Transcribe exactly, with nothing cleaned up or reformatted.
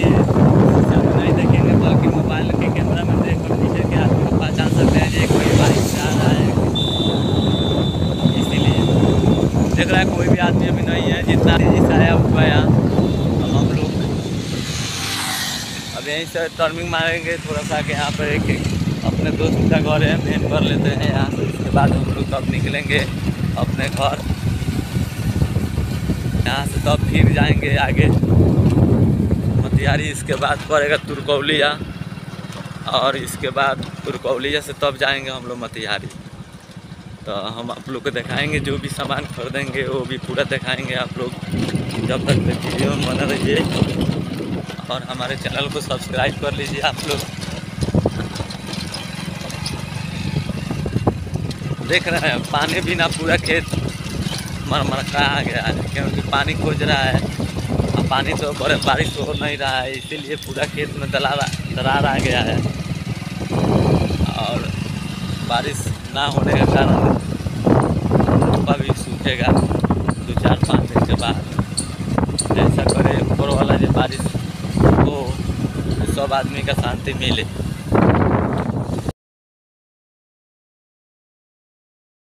इसलिए सब नहीं देखेंगे, बल्कि मोबाइल के कैमरा में देख कर पीछे के आदमी को पहचान सकते हैं ये कोई बाइक से आ रहा है। इसीलिए देख रहा है कोई भी आदमी अभी नहीं है, जितना तेजी से आया हुआ है यहाँ। अब हम लोग अब यहीं से टर्निंग मारेंगे थोड़ा सा कि यहाँ पर एक अपने दोस्त का घर है, मेन कर लेते हैं यहाँ से। उसके बाद हम लोग तब निकलेंगे अपने घर, यहाँ से तब फिर जाएंगे आगे मोतिहारी। इसके बाद पड़ेगा तुरकौलिया, और इसके बाद तुरकौलिया से तब जाएंगे हम लोग मोतिहारी। तो हम आप लोग को दिखाएंगे जो भी सामान खरीदेंगे वो भी पूरा दिखाएंगे आप लोग। जब तक वीडियो में बना रहिए और हमारे चैनल को सब्सक्राइब कर लीजिए आप लोग। देख रहे हैं पानी भी ना पूरा खेत मरमरका आ गया है, क्योंकि पानी खोज रहा है। अब पानी तो बड़े बारिश हो नहीं रहा है, इसीलिए पूरा खेत में दरार दरार आ गया है। और बारिश ना होने के कारण रोपा भी सूखेगा दो चार पाँच दिन के बाद। ऐसा करे ऊपर वाला जो बारिश हो तो सब आदमी का शांति मिले।